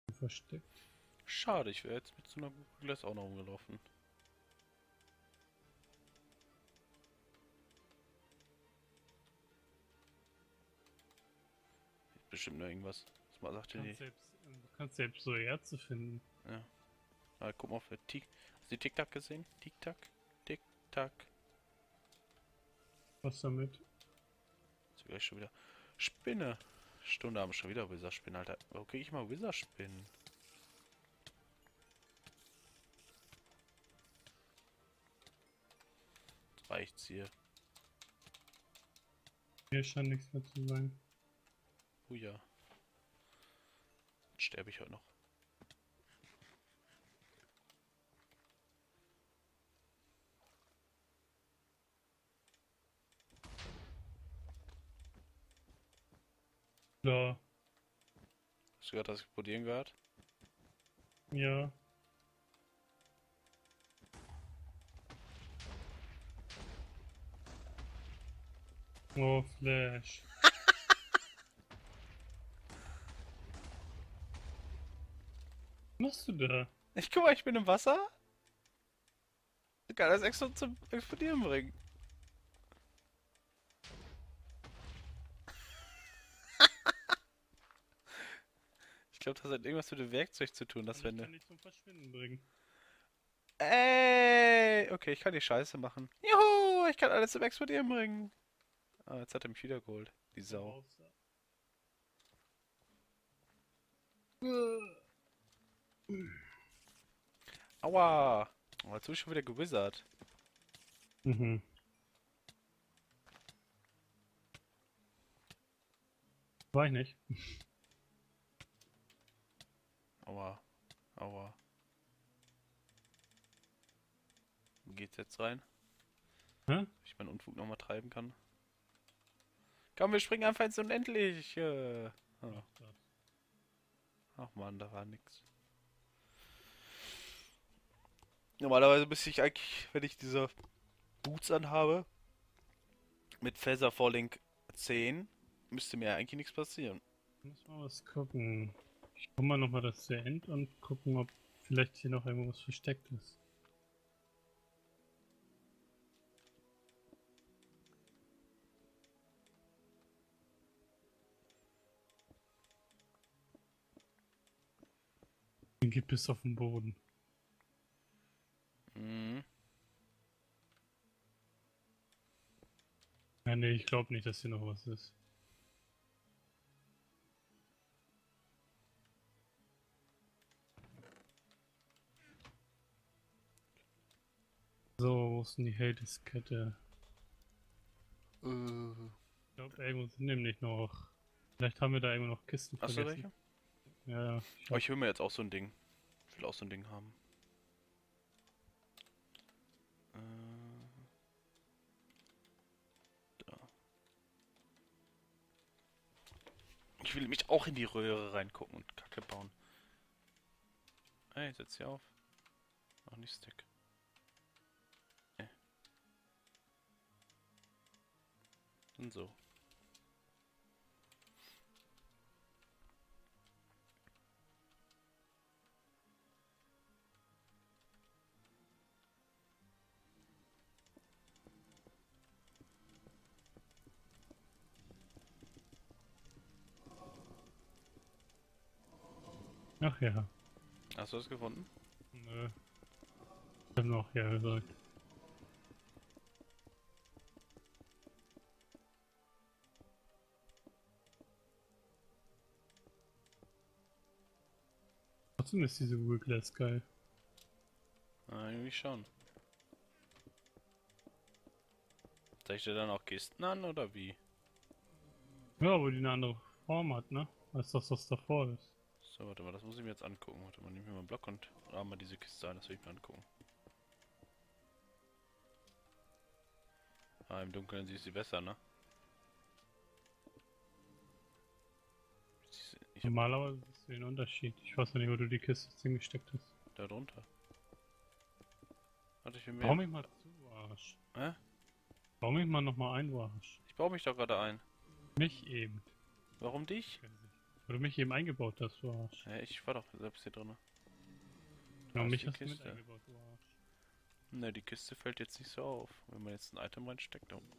versteckt. Schade, ich wäre jetzt mit so einer Google Glass auch noch rumgelaufen. Bestimmt noch irgendwas. Was man sagte die. Du kannst selbst so Erze finden. Ja. Ah, guck mal auf der Tik. Hast du die Tic-Tac gesehen? Tic-Tac? Tic-Tac. Was damit? Jetzt gleich schon wieder. Spinne. Stunde haben wir schon wieder Wizard-Spinnen, Alter. Wo krieg ich mal Wizard-Spinnen? Jetzt reicht's hier. Hier scheint nichts mehr zu sein. Oh ja. Jetzt sterbe ich heute noch. Da. Hast du gehört, das Explodieren gehört? Ja. Oh, Flash. Was machst du da? Ich guck mal, ich bin im Wasser. Ich kann das extra zum Explodieren bringen. Ich glaube, das hat irgendwas mit dem Werkzeug zu tun, das Und ich Wände. kann dich zum Verschwinden bringen. Ey, okay, ich kann die Scheiße machen. Juhu, ich kann alles zum Explodieren bringen. Ah, jetzt hat er mich wieder geholt. Die Sau. Raus. Aua. Oh, jetzt bin ich schon wieder gewizard. Mhm. War ich nicht. Aua. Aua. Wo geht's jetzt rein? Hä? Ob ich meinen Unfug nochmal treiben kann? Komm, wir springen einfach ins Unendliche. Ah. Mach das. Ach man, da war nix. Normalerweise müsste ich eigentlich, wenn ich diese Boots anhabe, mit Feather Falling 10, müsste mir eigentlich nichts passieren. Muss mal was gucken. Ich guck mal nochmal das End und gucken, ob vielleicht hier noch irgendwo was versteckt ist. Den gibt es auf dem Boden. Mhm. Ja, nee, ich glaube nicht, dass hier noch was ist. So, wo ist denn die Hades-Kette? Ich glaube, irgendwo sind nämlich noch. Vielleicht haben wir da irgendwo noch Kisten Hast du vergessen. welche? Ja, ja. Oh, ich will mir jetzt auch so ein Ding. Ich will auch so ein Ding haben. Da. Ich will mich auch in die Röhre reingucken und Kacke bauen. Ey, setz hier auf. Noch nicht Stick. Und so. Ach ja. Hast du das gefunden? Nö. Ich hab noch ja gesagt. Trotzdem ist diese Google Glass geil. Ah, irgendwie schon. Zeigt dir dann auch Kisten an oder wie? Ja, aber die eine andere Form hat, ne? Als das, was davor ist. So, warte mal, das muss ich mir jetzt angucken. Warte mal, nehmen wir mal einen Block und rahmen mal diese Kiste ein, das will ich mir angucken. Ah, im Dunkeln siehst du sie besser, ne? Ich hab Normalerweise ist es ein Unterschied. Ich weiß ja nicht, wo du die Kiste jetzt hingesteckt hast. da drunter. Warte, ich will Bau mehr. mich mal zu, Arsch. Hä? Bau mich mal nochmal ein, du Arsch. Ich baue mich doch gerade ein. Mich eben. Warum dich? Weil du mich eben eingebaut hast, du Arsch. Ja, ich war doch selbst hier drin. Ja, Da ist mich die hast du mit Kiste. eingebaut, du Arsch. Ne, die Kiste fällt jetzt nicht so auf. Wenn man jetzt ein Item reinsteckt, oh.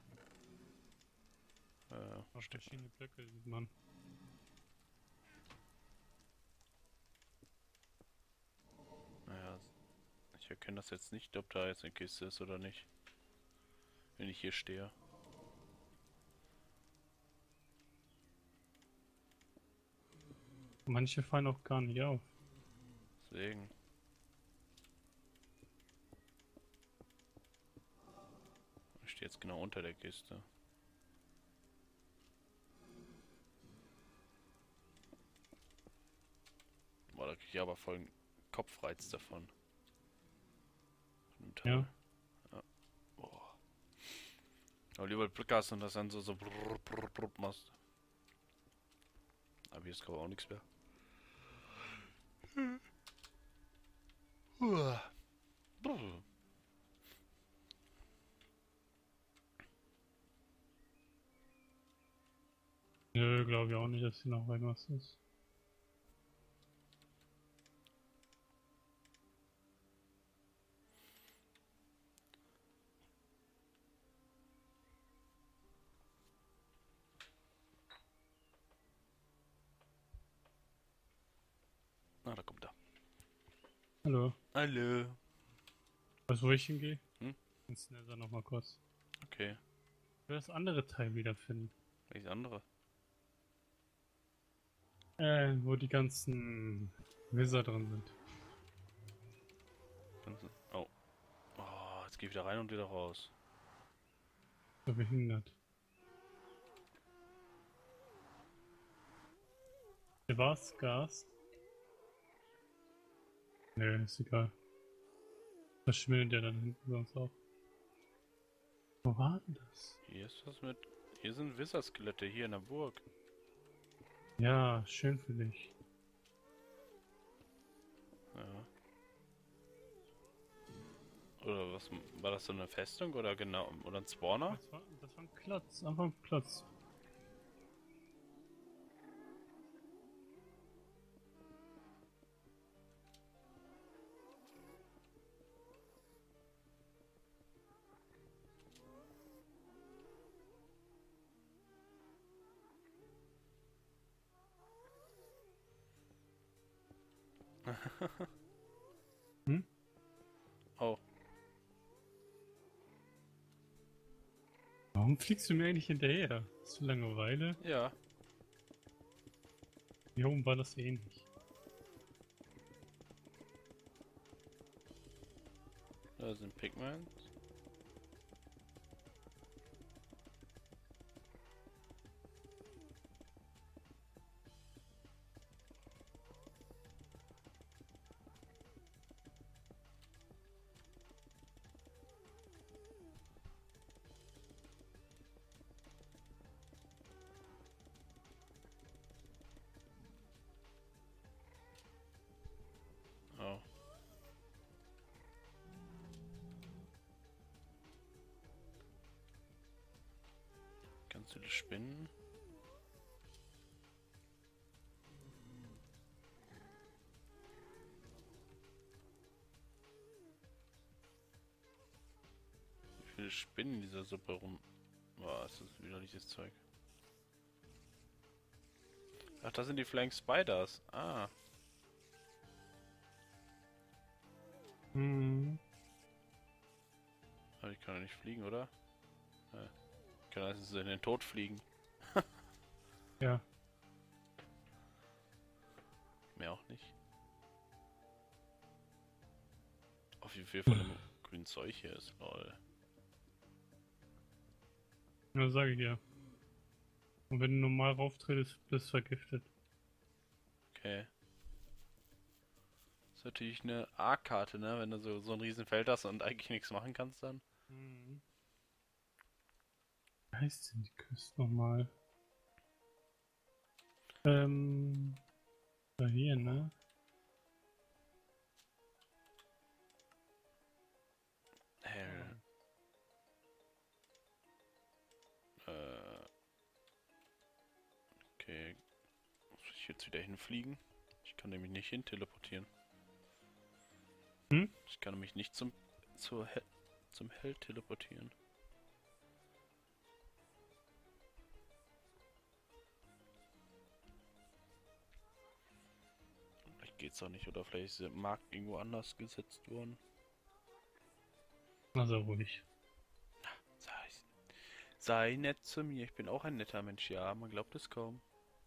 Auf Steckt. verschiedene Blöcke sieht man. Naja, ich erkenne das jetzt nicht, ob da jetzt eine Kiste ist oder nicht. Wenn ich hier stehe. Manche fallen auch gar nicht auf. Deswegen. Ich stehe jetzt genau unter der Kiste. Boah, da krieg ich aber voll einen Kopfreiz davon. Von dem Teil. Ja. Ja. Boah. Aber lieber Glück hast und das dann so brrr, brrr, brrr machst. Aber hier ist gerade auch nichts mehr. Brrr. Nö, glaube ich auch nicht, dass hier noch irgendwas ist. Ah, da kommt er. Hallo. Hallo. Weißt du, wo ich hingehe? Hm? Ins Nether noch mal kurz. Okay. Ich will das andere Teil wiederfinden. Welches andere? Wo die ganzen Wizard drin sind. Oh. Oh, jetzt geh ich wieder rein und wieder raus. So behindert. Hier war's, Gast. Nö, ist egal. Verschwindet ja dann hinten sonst auch. Wo war denn das? Hier ist was mit. Hier sind Wizard-Skelette hier in der Burg. Ja, schön für dich. Ja. Oder was war das, so eine Festung oder genau oder ein Spawner? Das war ein Klotz, einfach ein Klotz. Hm? Oh, Warum fliegst du mir eigentlich hinterher? Hast du Langeweile? ja. Hier oben war das ähnlich. Da sind Pigments. Oh. Ganz viele Spinnen. Wie viele Spinnen in dieser Suppe rum. Boah, ist das widerliches Zeug. Ach, das sind die Flying Spiders. Ah. Hm. Aber ich kann doch nicht fliegen, oder? Ja. Ich kann also in den Tod fliegen. Ja. Mehr auch nicht. Auf wie viel von dem grünen Zeug hier ist, lol. Ja, sage ich dir. Und wenn du normal rauftrittst, bist du vergiftet. Okay. Das ist natürlich eine A-Karte, ne? Wenn du so ein Riesenfeld hast und eigentlich nichts machen kannst dann. Mhm. Wie heißt denn die Küste nochmal? Da hier, ne? Hell. Okay. jetzt wieder hinfliegen? Ich kann nämlich nicht hin teleportieren. Hm? Ich kann mich nicht zum Held teleportieren. Vielleicht geht's auch nicht, oder vielleicht ist der Markt irgendwo anders gesetzt worden. Also ruhig. Sei nett zu mir, ich bin auch ein netter Mensch, ja, man glaubt es kaum.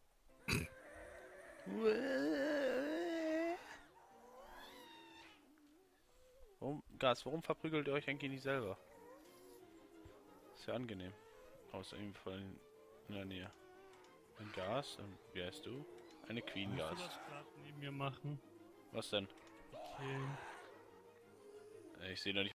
Warum verprügelt ihr euch eigentlich nicht selber? Ist ja angenehm. Außer im Fall in der Nähe. Ein Gas, wie heißt du? Eine Queen Willst du Gas. das gerade neben mir machen? Was denn? Okay. Ich sehe noch nicht.